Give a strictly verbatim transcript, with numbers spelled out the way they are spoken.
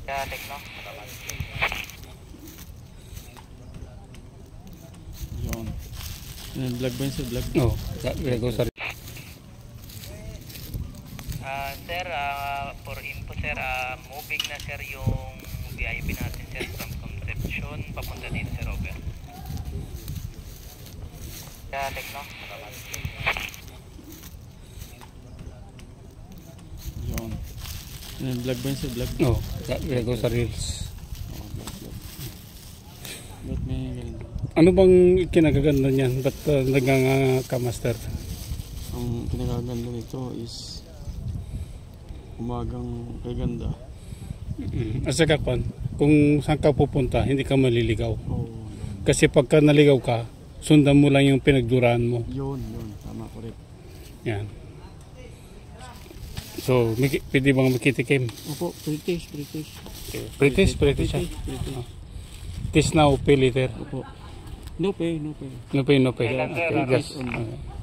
Kaya tekno. Yun. Yan, vlog ba yun sir? Vlog? Oo. Oh, sorry. Ah, sir, ah, for info sir, ah, moving na sir yung V I P natin sir from Concepcion papunta dito sir, over. Kaya tekno. Yun. Yan, vlog ba yun sir? Vlog? Oo. Oh, go sa reels. Oo, vlog, vlog. Ba't may ganun? Ano bang kinagaganda niyan? Ba't uh, naganga-master? Ang pinakaganda nito is umagang kay ganda. Mm-hmm. At saka kung, kung saan ka pupunta, hindi ka maliligaw. Oo, yun. Kasi pagka naligaw ka, sundan mo lang yung pinagduraan mo. Yun, yun. Tama, correct. Yan. So, may, pwede bang makitikim? Opo, British, British. Okay. British, British. British, British. Oh. Tis now, pay later. Opo. No pay, no pay. No pay, no pay. Kailan, sir? Okay, just, Only. okay.